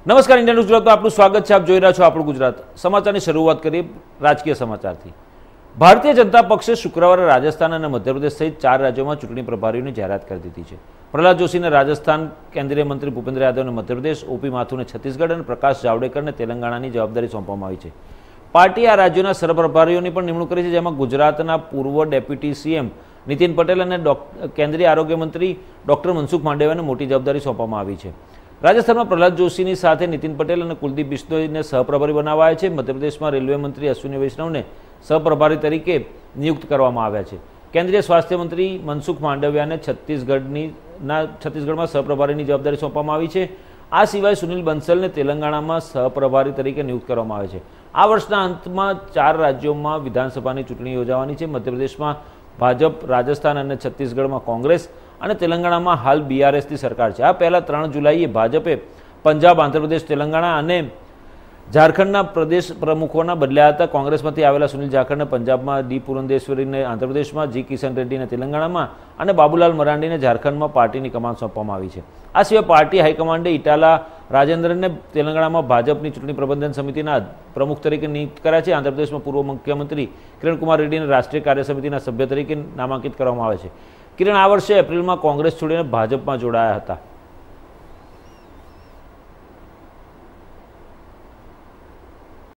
નમસ્કાર, India news ગુજરાતમાં આપનું સ્વાગત છે। આપ જોઈ રહ્યા છો આપણું ગુજરાત। સમાચારની શરૂઆત કરીએ રાજકીય સમાચારથી। ભારતીય જનતા પક્ષે શુક્રવારે રાજસ્થાન અને મધ્યપ્રદેશ સહિત 4 રાજ્યોમાં ચૂંટણી પ્રભારીઓની જાહેરાત કરી દીધી છે। પ્રહલાદ જોશીને રાજસ્થાન, કેન્દ્રીય મંત્રી ભૂપેન્દ્ર યાદવને મધ્યપ્રદેશ, ઓપી માથુરને છત્તીસગઢ અને પ્રકાશ જાવડેકરને તેલંગાણાની જવાબદારી સોંપવામાં આવી છે। પાર્ટીએ આ રાજ્યોના સરપ્રભારીઓની પણ નિમણૂક કરી છે, જેમાં ગુજરાતના પૂર્વ ડેપ્યુટી સીએમ નીતિન પટેલ અને કેન્દ્રીય આરોગ્ય મંત્રી ડોક્ટર મનસુખ માંડવિયાને મોટી જવાબદારી સોંપવામાં આવી છે। રાજસ્થાનમાં પ્રહલાદ જોશીની સાથે નીતિન પટેલ અને કુલદીપ બિશ્નોઈને સહપ્રભારી બનાવાયા છે। મધ્યપ્રદેશમાં રેલવે મંત્રી અશ્વિની વૈષ્ણવને સહપ્રભારી તરીકે નિયુક્ત કરવામાં આવ્યા છે। કેન્દ્રીય સ્વાસ્થ્ય મંત્રી મનસુખ માંડવિયાને છત્તીસગઢમાં સહપ્રભારીની જવાબદારી સોંપવામાં આવી છે। આ સિવાય સુનિલ બંસલને તેલંગાણામાં સહપ્રભારી તરીકે નિયુક્ત કરવામાં આવે છે। આ વર્ષના અંતમાં 4 રાજ્યોમાં વિધાનસભાની ચૂંટણી યોજાવાની છે। મધ્યપ્રદેશમાં ભાજપ, રાજસ્થાન અને છત્તીસગઢમાં કોંગ્રેસ અને તેલંગાણામાં હાલ બીઆરએસની સરકાર છે। આ પહેલાં 3 જુલાઈએ ભાજપે પંજાબ, આંધ્રપ્રદેશ, તેલંગાણા અને ઝારખંડના પ્રદેશ પ્રમુખોના બદલ્યા હતા। કોંગ્રેસમાંથી આવેલા સુનિલ જાખડને પંજાબમાં, ડી પુરંદેશ્વરીને આંધ્રપ્રદેશમાં, જી કિશન રેડ્ડીને તેલંગાણામાં અને બાબુલાલ મરાંડીને ઝારખંડમાં પાર્ટીની કમાન સોંપવામાં આવી છે। આ સિવાય પાર્ટી હાઈકમાન્ડે ઇટાલા રાજેન્દ્રનને તેલંગાણામાં ભાજપની ચૂંટણી પ્રબંધન સમિતિના પ્રમુખ તરીકે નિયુક્ત કર્યા છે। આંધ્રપ્રદેશમાં પૂર્વ મુખ્યમંત્રી કિરણ કુમાર રેડ્ડીને રાષ્ટ્રીય કાર્યસમિતિના સભ્ય તરીકે નામાંકિત કરવામાં આવે છે। કિરણ આ વર્ષે એપ્રિલમાં કોંગ્રેસ છોડીને ભાજપમાં જોડાયા હતા।